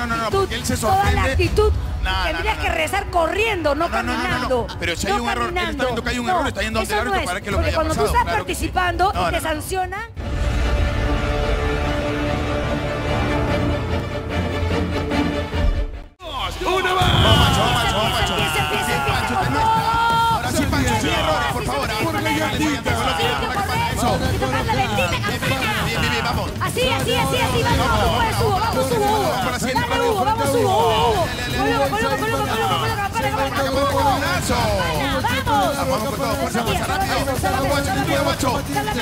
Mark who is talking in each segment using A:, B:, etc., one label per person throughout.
A: porque él se sorprende.
B: Toda la actitud. Tendrías que regresar corriendo, no caminando.
A: Pero si hay un error, él está viendo que hay un error, está yendo ante el árbitro para que lo que haya pasado.
B: Porque cuando tú estás participando y te sancionan...
A: ¡Una más!
B: Empieza con todo.
A: Ahora sí, Pancho, sin errores, por favor.
B: Por la lentita.
A: Eso. Bien, vamos.
B: Así, vamos, Hugo. Dale, Hugo, vamos, Hugo. Coloca,
A: Vamos con todo, fuerza, rápido. Guacho.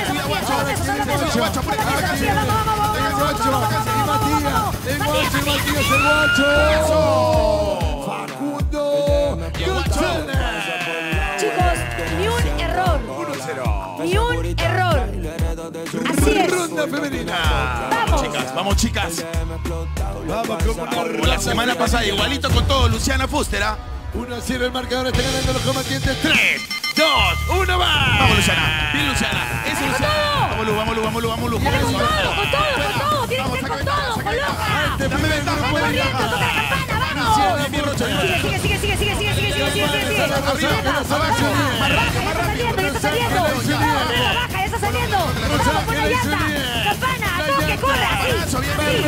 C: Facundo González.
B: Chicos, ni un error.
A: 1-0.
B: Ni un error. Así es.
C: Ronda femenina.
A: Vamos, chicas.
C: Vamos
A: Como la semana pasada, igualito con todo, Luciana Fuster,
C: 1-0 el marcador, está ganando los combatientes. 3, 2, 1 más.
A: Vamos, Luciana. Bien, Luciana. Eso, Luciana. Vamos, Lu.
B: Dale con todo. Tienes que ir con todo. Coloca.
A: Dame ventaja,
B: Corriendo, toca la campana, vamos.
A: Bien, Rocha.
B: Sigue. Ya está saliendo. Baja, ya está saliendo. Vamos, pon la llanta. Campana, toque, corre, así.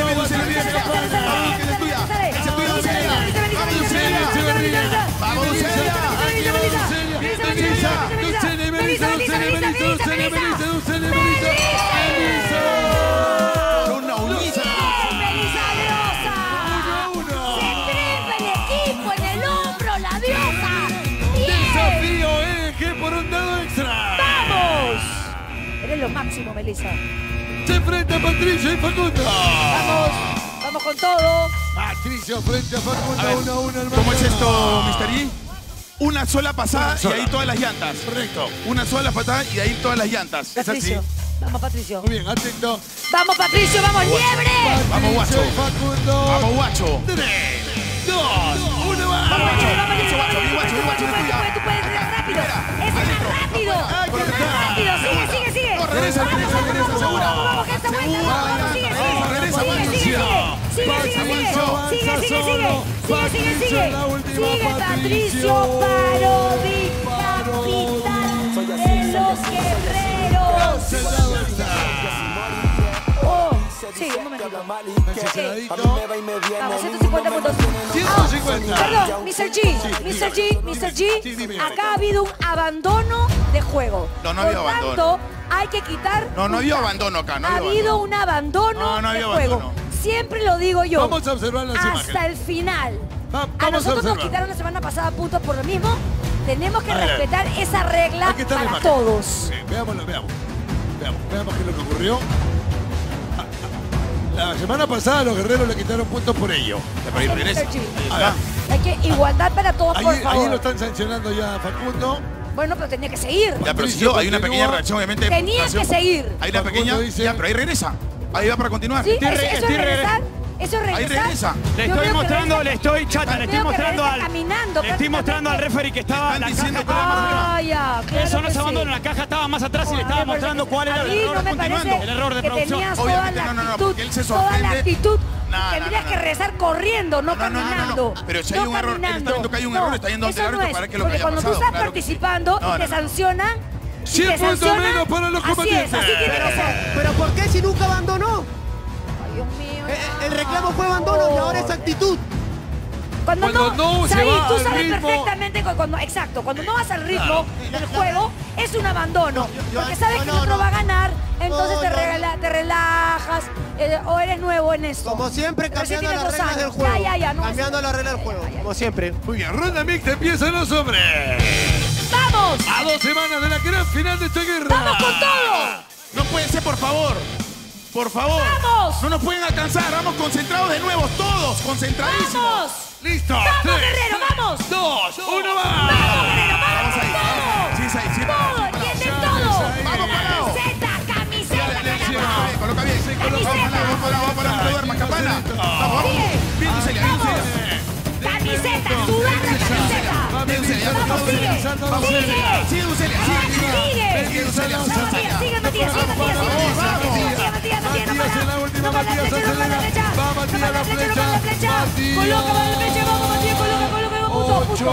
B: Eres lo máximo, Melissa.
C: Se enfrenta Patricio y Facundo.
B: Vamos con todo.
C: Patricio frente a Facundo, 1-1.
A: ¿Cómo es esto, Mr. G? Una sola pasada y ahí todas las llantas.
C: Correcto.
A: Una sola patada y de ahí todas las llantas.
B: Patricio. Vamos, Patricio.
C: Muy bien, atento.
B: Vamos, Patricio, vamos, liebre.
A: Vamos, Guacho.
C: Facundo.
A: Vamos, Guacho.
C: 3, 2, 1 más.
B: Vamos, tú puedes rápido. Ese es más rápido. Sigue.
A: Regresa, segura.
B: Vamos, que esta vuelta. Vamos, sigue. Sigue, Patricio Parodi, capitán de los guerreros. Sí, un momentito. Vamos, 150 puntos.
C: 150.
B: Perdón, Mr. G, acá ha habido un abandono de juego.
A: No había abandono.
B: Por tanto, hay que quitar...
A: No había abandono acá,
B: Ha habido un abandono
A: No
B: de
A: había
B: juego.
A: abandono.
B: Siempre lo digo yo.
C: Vamos a observar las imágenes.
B: Hasta el final.
C: Vamos
B: A
C: a
B: nosotros nos
C: observar.
B: quitaron la semana pasada puntos por lo mismo. Tenemos que
C: A ver.
B: respetar esa regla
C: Aquí está la
B: para
C: imagen.
B: todos.
C: Sí, veamos qué es lo que ocurrió. La semana pasada los guerreros le quitaron puntos por ello.
A: Pero ahí regresa.
B: Mr. G. Hay que igualdad para todos, por
C: Ahí
B: favor.
C: lo están sancionando ya a Facundo.
B: Bueno, pero tenía que seguir.
A: Ya, pero si yo, hay una pequeña reacción, obviamente.
B: Tenía que seguir.
A: Hay una pequeña.
C: Facundo dice-
A: Ya, pero ahí regresa. Ahí va para continuar.
B: ¿Sí? ¿Eso es regresar? ¿Eso es regresar?
A: Ahí regresa.
D: Le
B: Yo
D: estoy
B: veo que
D: mostrando,
B: regresa-
D: le estoy chata, le estoy
B: veo que
D: mostrando
B: regresa
D: al.
B: caminando,
D: Le estoy mostrando al referee que estaba en la
A: Están diciendo
D: caja.
A: que era más arriba.
B: Ah, ya, claro
D: Eso no
B: que
D: se abandona,
B: sí.
D: la caja estaba más atrás y le estaba mostrando cuál era
B: A
D: el
B: mí
D: error.
B: no me
A: continuando.
B: parece
D: El error de
B: que
D: producción.
B: tenías toda
A: Obviamente,
B: la
A: no,
B: actitud,
A: porque él se
B: toda la
A: sorprende.
B: actitud.
A: No,
B: Tendrías
A: no.
B: que regresar corriendo, no caminando.
A: Pero si hay un error, él está viendo que hay un error, está yendo ante el
B: eso no
A: árbitro
B: es,
A: para que lo que
B: porque
A: haya
B: cuando tú
A: pasado.
B: estás
A: Claro que sí.
B: participando y te sancionan,
C: 100 puntos menos para los
B: así es,
C: combatientes.
B: así tiene que ser.
E: ¿Pero por qué si nunca abandonó?
B: Ay, Dios mío.
E: El reclamo fue abandono y ahora es actitud.
B: Cuando no
C: se
B: Said,
C: va
B: tú
C: al
B: sabes
C: ritmo.
B: perfectamente cuando no vas al ritmo del juego es un abandono, porque sabes que el otro va a ganar, entonces te relajas o eres nuevo en esto.
E: Como siempre,
B: Recién
E: cambiando
B: tienes
E: las
B: 2
E: reglas del
B: años.
E: juego.
B: Ya, no.
E: Cambiando las reglas del juego, como siempre.
C: Muy bien, ronda mixta, empiezan los hombres.
B: ¡Vamos!
C: A 2 semanas de la gran final de esta guerra.
B: ¡Vamos con todo!
A: No puede ser, por favor. Por favor.
B: ¡Vamos!
A: No nos pueden alcanzar. Vamos concentrados de nuevo, todos concentradísimos.
B: ¡Vamos!
C: Listo.
B: ¡Vamos,
C: 3,
B: Guerrero, vamos!
C: 2, 1 más.
B: ¡Vamos, Guerrero, vamos
A: Vamos ahí.
B: con
A: Sí, sí, sí.
B: todo! ¡Todo! ¡Entienden todo!
A: Vamos, parado.
B: ¡Camiseta,
A: Coloca bien. Vamos para no duerma, campana. Vamos. Bien, Celia, bien, Celia.
B: ¡Camiseta! ¡Sudar la camiseta!
A: Bien, Celia.
B: ¡Vamos, sigue!
A: Sigue, Celia.
B: ¡Sigue!
A: Celia.
B: ¡Sigue, Matías!
C: Matías en la última, Matías acelera. Va Matías a la flecha.
B: derecha. Coloca mano derecha. Vamos, Matías. Coloca. Punto.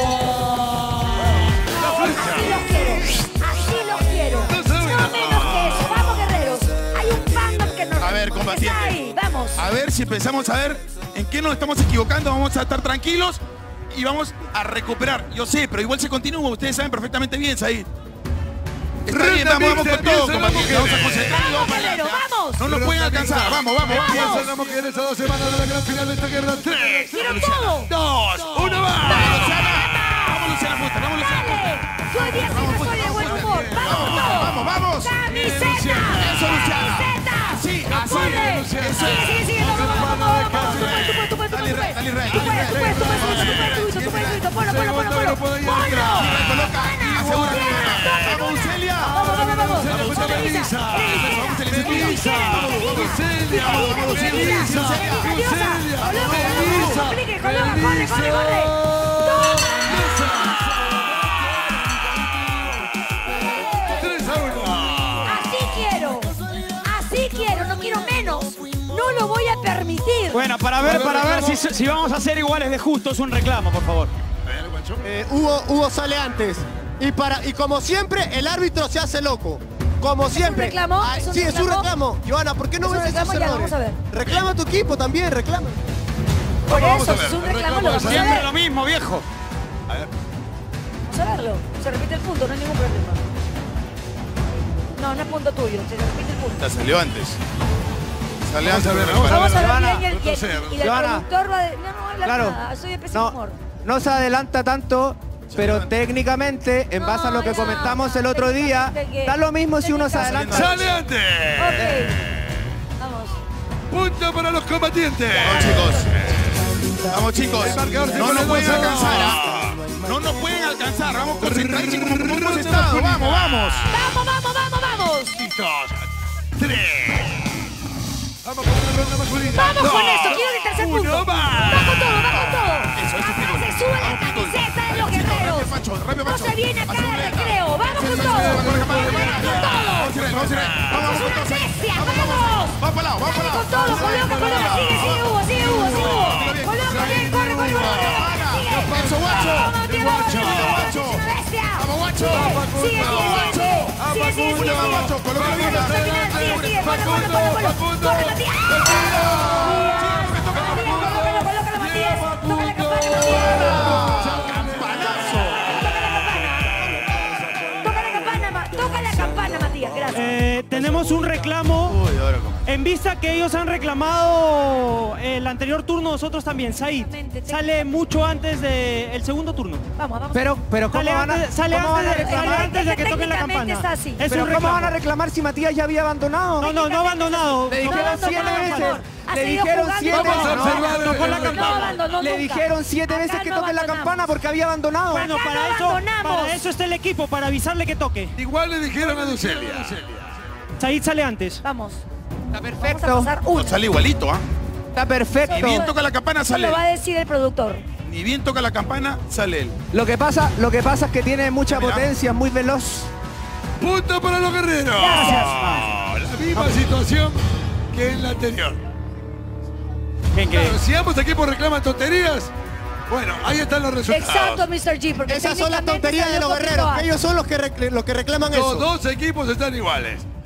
B: Así lo quiero. No menos que eso. Vamos, guerreros. Hay un fandom que nos...
A: A ver, combatiente.
B: Está ahí. Vamos.
A: A ver si empezamos a ver en qué nos estamos equivocando. Vamos a estar tranquilos y vamos a recuperar. Yo sé, pero igual se continúa. Ustedes saben perfectamente bien, Said. Está bien, vamos con todo, combatiente. Vamos a concentrarnos.
B: Vamos, guerrero, vamos.
A: No nos pueden alcanzar. Vamos.
C: Empiezan las mujeres a 2 semanas de la gran final de esta guerra. 3,
B: Quiero todo.
C: 2, 1, va.
A: Vamos, Luciana Fuster. Vamos, Luciana Fuster.
B: Dale. Yo hoy día sí que soy de buen humor. Vamos, todo.
A: Vamos.
B: Camiseta.
A: Eso, Luciana.
B: Camiseta.
A: Sí, así.
B: Corre.
A: Eso.
B: Sigue. Vamos. Tú puedes.
A: Dale, Israel.
B: Tú puedes. Ponlo.
A: Coloca. Asegura. Vamos, Celia.
B: Vamos.
C: Elisa.
B: Corre. Así quiero, no quiero menos. No lo voy a permitir.
D: Bueno, para ver si vamos a ser iguales de justos, un reclamo, por favor.
E: Hugo sale antes. Y como siempre, el árbitro se hace loco. Como siempre.
B: ¿Es un reclamo?
E: Ay,
B: ¿Es un
E: sí, es un
B: reclamo?
E: reclamo. Johanna, ¿por qué no
B: ¿Es un
E: ves esos
B: reclamo? Ya,
E: errores?
B: vamos a ver.
E: Reclama a tu equipo también, reclama.
B: Por
C: Vamos
B: eso,
C: a ver,
B: es un
C: el
B: reclamo,
C: reclamo
B: lo vamos a
D: Siempre
B: ver.
D: lo mismo, viejo.
B: Vamos a verlo. Se repite el punto, no hay ningún problema. No es punto tuyo, se repite el punto.
A: Ya salió antes. Sale
C: Vamos
A: antes.
C: a ver,
A: pero
C: vamos a
B: Vamos a ver
C: Johanna,
B: bien y el
E: Johanna.
B: productor va de... No habla
E: Claro.
B: nada, soy de pésimo humor.
E: No se adelanta tanto, pero técnicamente, en base a lo que
B: No,
E: comentamos el otro día,
B: técnicamente,
E: da lo mismo si uno se
B: técnicamente.
E: adelanta.
C: ¡Sale antes!
B: Ok. Vamos.
C: Punto para los combatientes.
A: Vamos, chicos.
C: El marcador se
A: No
C: pone
A: nos pueden
C: 2-2.
A: alcanzar. No nos pueden alcanzar. Vamos concentradísimos como hemos estado. Vamos.
B: Vamos.
C: Listos. 3. Vamos con la ronda masculina.
B: Vamos con
C: 2,
B: esto, quiero el tercer
C: 1,
B: punto.
C: va.
B: Va con todo.
A: Eso,
B: Acá se sube la camiseta de los guerreros. No se viene acá de recreo. Vamos con todo. Vamos con todo.
A: Vamos.
B: Es una bestia, vamos.
A: Vamos para lado.
B: Con todo, coloca. Sigue, Hugo. Coloca bien, corre.
A: Eso, guacho.
B: Bestia.
A: Vamos, guacho.
B: Sigue.
A: Vamos, guacho. Coloca bien.
B: Sigue. Corre, Matías. Colócalo, Matías. Toca la campana, Matías. Toca la campana, Matías. Gracias.
D: Tenemos un reclamo. En vista que ellos han reclamado el anterior turno, nosotros también. Said sale mucho antes del segundo turno.
B: Vamos.
E: Pero ¿cómo
D: Sale
E: van a
D: antes, antes de que toquen la
B: Técnicamente
D: campana.
B: está así.
D: Es
E: ¿Pero
D: un
E: cómo van a
D: reclamo.
E: reclamar si Matías ya había abandonado?
D: No ha abandonado.
E: Le dijeron 7 veces.
B: Ha
E: Le
B: seguido
E: dijeron
B: jugando.
E: 7
C: Vamos a
E: veces.
C: observar
D: tocó la
C: el
D: campana.
B: No abandonó
E: Le
B: nunca.
E: dijeron 7
B: Acá
E: veces que
B: no
E: toque la
B: abandonamos.
E: campana porque había abandonado.
D: Bueno,
B: Acá no
D: para
B: abandonamos.
D: eso está el equipo, para avisarle que toque.
C: Igual le dijeron a Ducelia.
D: Said sale antes.
B: Vamos.
E: Está
B: Vamos a
E: perfecto.
B: pasar uno.
A: Sale igualito, ¿ah?
E: Está perfecto.
A: Ni bien toca la campana,
B: Eso
A: sale
B: lo va a
A: él.
B: decir el productor.
A: Ni bien toca la campana, sale él.
E: Lo que pasa es que tiene mucha
A: Mira.
E: potencia, muy veloz.
C: Punto para los guerreros.
B: Gracias.
C: La misma situación que en la anterior. Claro, si ambos equipos reclaman tonterías, bueno, ahí están los resultados.
B: Exacto, Mr. G, porque
E: Esas son las
B: técnicamente
E: tonterías de
B: salió
E: los
B: poquito
E: guerreros.
B: antes.
E: Ellos son los que reclaman
C: Los
E: eso.
C: dos equipos están iguales.